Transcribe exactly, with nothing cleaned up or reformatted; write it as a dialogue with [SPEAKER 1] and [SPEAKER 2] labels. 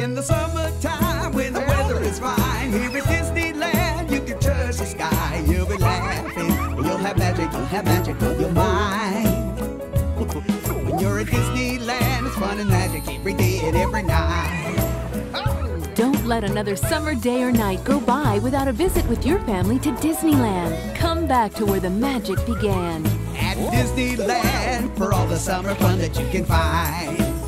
[SPEAKER 1] In the summertime, when the weather is fine, here at Disneyland, you can touch the sky. You'll be laughing, you'll have magic, you'll have magic on your mind. When you're at Disneyland, it's fun and magic every day and every night.
[SPEAKER 2] Don't let another summer day or night go by without a visit with your family to Disneyland. Come back to where the magic began.
[SPEAKER 1] At Disneyland, for all the summer fun that you can find.